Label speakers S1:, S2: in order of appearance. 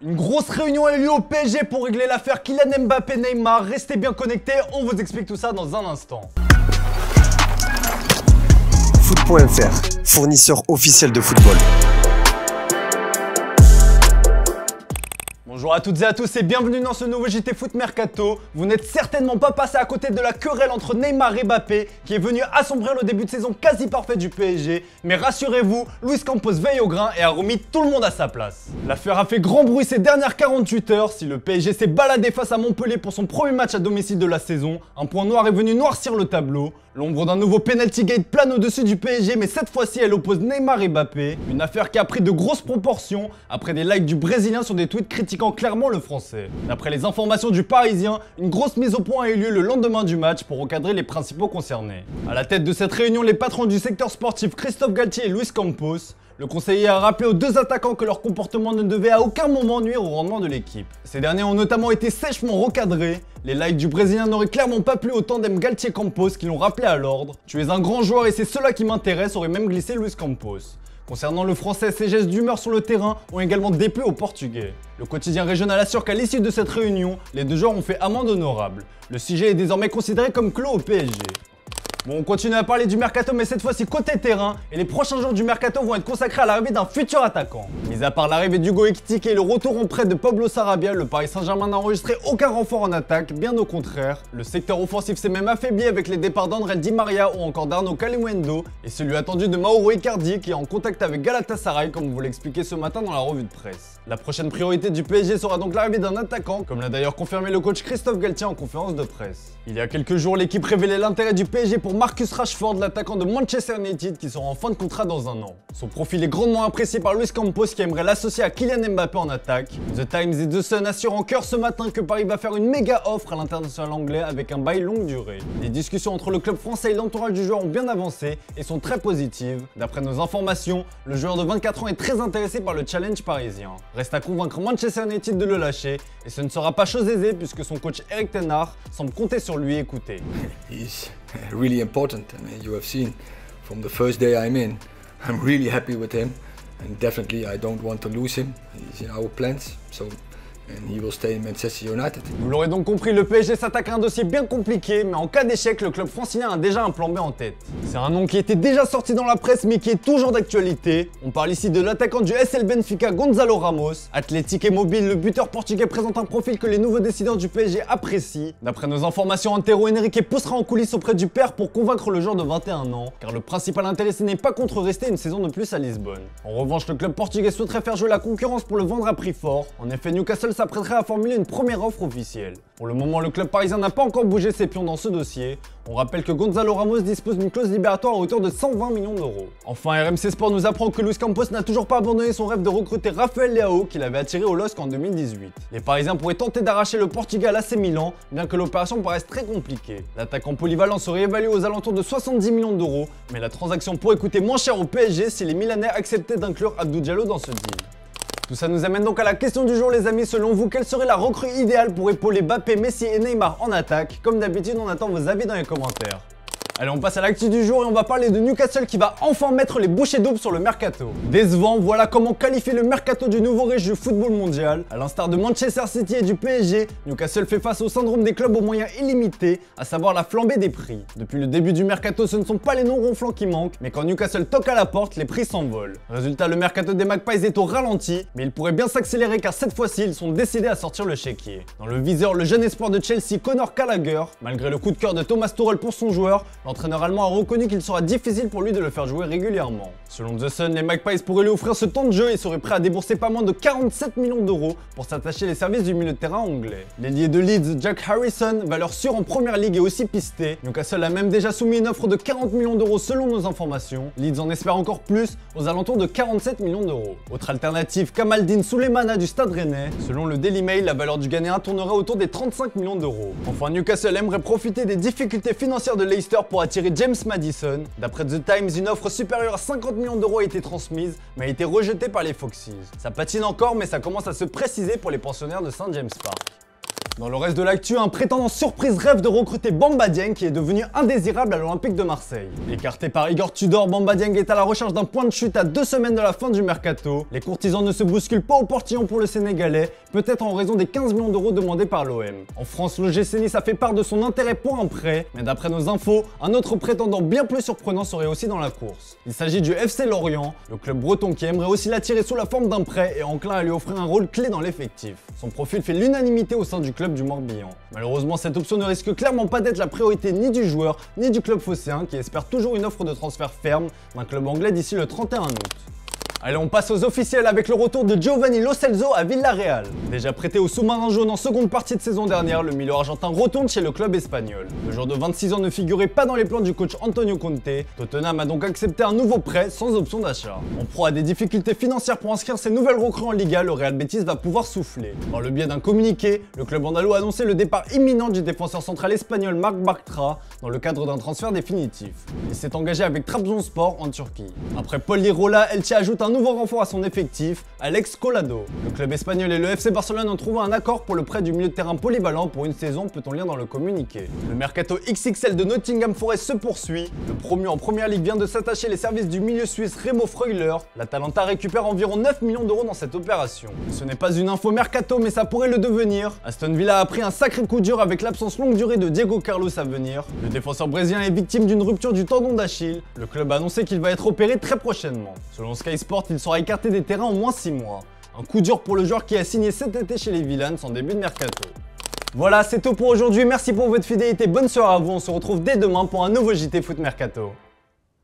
S1: Une grosse réunion a eu lieu au PSG pour régler l'affaire Kylian Mbappé-Neymar. Restez bien connectés, on vous explique tout ça dans un instant.
S2: Foot.fr, fournisseur officiel de football.
S1: Bonjour à toutes et à tous et bienvenue dans ce nouveau JT Foot Mercato. Vous n'êtes certainement pas passé à côté de la querelle entre Neymar et Mbappé qui est venue assombrir le début de saison quasi parfait du PSG. Mais rassurez-vous, Luis Campos veille au grain et a remis tout le monde à sa place. L'affaire a fait grand bruit ces dernières 48 heures. Si le PSG s'est baladé face à Montpellier pour son premier match à domicile de la saison, un point noir est venu noircir le tableau. L'ombre d'un nouveau penalty gate plane au-dessus du PSG, mais cette fois-ci elle oppose Neymar et Mbappé. Une affaire qui a pris de grosses proportions après des likes du Brésilien sur des tweets critiquant clairement le Français. D'après les informations du Parisien, une grosse mise au point a eu lieu le lendemain du match pour recadrer les principaux concernés. À la tête de cette réunion, les patrons du secteur sportif Christophe Galtier et Luis Campos. Le conseiller a rappelé aux deux attaquants que leur comportement ne devait à aucun moment nuire au rendement de l'équipe. Ces derniers ont notamment été sèchement recadrés. Les likes du Brésilien n'auraient clairement pas plu au tandem Galtier-Campos qui l'ont rappelé à l'ordre. « Tu es un grand joueur et c'est cela qui m'intéresse » aurait même glissé Luis Campos. Concernant le Français, ses gestes d'humeur sur le terrain ont également déplu au Portugais. Le quotidien régional assure qu'à l'issue de cette réunion, les deux joueurs ont fait amende honorable. Le sujet est désormais considéré comme clos au PSG. Bon, on continue à parler du mercato, mais cette fois-ci côté terrain, et les prochains jours du mercato vont être consacrés à l'arrivée d'un futur attaquant. Mis à part l'arrivée d'Hugo Ekitike et le retour en prêt de Pablo Sarabia, le Paris Saint-Germain n'a enregistré aucun renfort en attaque, bien au contraire. Le secteur offensif s'est même affaibli avec les départs d'André Di Maria ou encore d'Arnaud Kalimuendo, et celui attendu de Mauro Icardi qui est en contact avec Galatasaray, comme vous l'expliquez ce matin dans la revue de presse. La prochaine priorité du PSG sera donc l'arrivée d'un attaquant, comme l'a d'ailleurs confirmé le coach Christophe Galtier en conférence de presse. Il y a quelques jours, l'équipe révélait l'intérêt du PSG pour Marcus Rashford, l'attaquant de Manchester United qui sera en fin de contrat dans un an. Son profil est grandement apprécié par Luis Campos qui aimerait l'associer à Kylian Mbappé en attaque. The Times et The Sun assurent en cœur ce matin que Paris va faire une méga offre à l'international anglais avec un bail longue durée. Les discussions entre le club français et l'entourage du joueur ont bien avancé et sont très positives. D'après nos informations, le joueur de 24 ans est très intéressé par le challenge parisien. Reste à convaincre Manchester United de le lâcher et ce ne sera pas chose aisée puisque son coach Erik ten Hag semble compter sur lui. Écoutez.
S3: He's really important. I mean, you have seen from the first day I'm in, I'm really happy with him, and definitely I don't want to lose him. He's in our plans, so and he will stay in Manchester United.
S1: Vous l'aurez donc compris, le PSG s'attaque à un dossier bien compliqué, mais en cas d'échec, le club francilien a déjà un plan B en tête. C'est un nom qui était déjà sorti dans la presse, mais qui est toujours d'actualité. On parle ici de l'attaquant du SL Benfica, Gonzalo Ramos. Athlétique et mobile, le buteur portugais présente un profil que les nouveaux décideurs du PSG apprécient. D'après nos informations, Antero Henrique poussera en coulisses auprès du père pour convaincre le joueur de 21 ans, car le principal intéressé n'est pas contre rester une saison de plus à Lisbonne. En revanche, le club portugais souhaiterait faire jouer la concurrence pour le vendre à prix fort. En effet, Newcastle s'apprêterait à formuler une première offre officielle. Pour le moment, le club parisien n'a pas encore bougé ses pions dans ce dossier. On rappelle que Gonzalo Ramos dispose d'une clause libératoire à hauteur de 120 millions d'euros. Enfin, RMC Sport nous apprend que Luis Campos n'a toujours pas abandonné son rêve de recruter Raphaël Leao qu'il avait attiré au LOSC en 2018. Les Parisiens pourraient tenter d'arracher le Portugal à AC Milan, bien que l'opération paraisse très compliquée. L'attaquant polyvalent serait évalué aux alentours de 70 millions d'euros, mais la transaction pourrait coûter moins cher au PSG si les Milanais acceptaient d'inclure Abdou Diallo dans ce deal. Tout ça nous amène donc à la question du jour les amis, selon vous, quelle serait la recrue idéale pour épauler Mbappé, Messi et Neymar en attaque? Comme d'habitude, on attend vos avis dans les commentaires. Allez, on passe à l'actu du jour et on va parler de Newcastle qui va enfin mettre les bouchées doubles sur le mercato. Décevant, voilà comment qualifier le mercato du nouveau riche du football mondial. À l'instar de Manchester City et du PSG, Newcastle fait face au syndrome des clubs aux moyens illimités, à savoir la flambée des prix. Depuis le début du mercato, ce ne sont pas les noms ronflants qui manquent, mais quand Newcastle toque à la porte, les prix s'envolent. Résultat, le mercato des Magpies est au ralenti, mais il pourrait bien s'accélérer car cette fois-ci, ils sont décidés à sortir le chéquier. Dans le viseur, le jeune espoir de Chelsea, Conor Gallagher. Malgré le coup de cœur de Thomas Tuchel pour son joueur, l'entraîneur allemand a reconnu qu'il sera difficile pour lui de le faire jouer régulièrement. Selon The Sun, les Magpies pourraient lui offrir ce temps de jeu et seraient prêts à débourser pas moins de 47 millions d'euros pour s'attacher les services du milieu de terrain anglais. L'ailier de Leeds, Jack Harrison, valeur sûre en première ligue et aussi pisté. Newcastle a même déjà soumis une offre de 40 millions d'euros selon nos informations. Leeds en espère encore plus, aux alentours de 47 millions d'euros. Autre alternative, Kamaldeen Sulemana du Stade Rennais. Selon le Daily Mail, la valeur du Ghanéen tournerait autour des 35 millions d'euros. Enfin, Newcastle aimerait profiter des difficultés financières de Leicester pour attirer James Madison. D'après The Times, une offre supérieure à 50 millions d'euros a été transmise, mais a été rejetée par les Foxes. Ça patine encore, mais ça commence à se préciser pour les pensionnaires de St James Park. Dans le reste de l'actu, un prétendant surprise rêve de recruter Bamba Dieng qui est devenu indésirable à l'Olympique de Marseille. Écarté par Igor Tudor, Bamba Dieng est à la recherche d'un point de chute à 2 semaines de la fin du mercato. Les courtisans ne se bousculent pas au portillon pour le Sénégalais, peut-être en raison des 15 millions d'euros demandés par l'OM. En France, l'OGC Nice a fait part de son intérêt pour un prêt, mais d'après nos infos, un autre prétendant bien plus surprenant serait aussi dans la course. Il s'agit du FC Lorient, le club breton qui aimerait aussi l'attirer sous la forme d'un prêt et enclin à lui offrir un rôle clé dans l'effectif. Son profil fait l'unanimité au sein du club du Morbihan. Malheureusement, cette option ne risque clairement pas d'être la priorité ni du joueur, ni du club phocéen qui espère toujours une offre de transfert ferme d'un club anglais d'ici le 31 août. Allez, on passe aux officiels avec le retour de Giovanni Lo Celso à Villarreal. Déjà prêté au sous-marin jaune en seconde partie de saison dernière, le milieu argentin retourne chez le club espagnol. Le joueur de 26 ans ne figurait pas dans les plans du coach Antonio Conte. Tottenham a donc accepté un nouveau prêt sans option d'achat. En proie à des difficultés financières pour inscrire ses nouvelles recrues en Liga, le Real Betis va pouvoir souffler. Par le biais d'un communiqué, le club andalou a annoncé le départ imminent du défenseur central espagnol Marc Bartra dans le cadre d'un transfert définitif. Il s'est engagé avec Trabzonspor en Turquie. Après Paul Lirola, Elche ajoute un nouveau renfort à son effectif, Alex Collado. Le club espagnol et le FC Barcelone ont trouvé un accord pour le prêt du milieu de terrain polyvalent pour une saison, peut-on lire dans le communiqué. Le mercato XXL de Nottingham Forest se poursuit. Le promu en première ligue vient de s'attacher les services du milieu suisse Remo Freuler. L'Atalanta récupère environ 9 millions d'euros dans cette opération. Ce n'est pas une info mercato, mais ça pourrait le devenir. Aston Villa a pris un sacré coup dur avec l'absence longue durée de Diego Carlos à venir. Le défenseur brésilien est victime d'une rupture du tendon d'Achille. Le club a annoncé qu'il va être opéré très prochainement. Selon Sky Sport, il sera écarté des terrains en moins 6 mois. Un coup dur pour le joueur qui a signé cet été chez les Villains en début de mercato. Voilà, c'est tout pour aujourd'hui. Merci pour votre fidélité. Bonne soirée à vous. On se retrouve dès demain pour un nouveau JT Foot Mercato.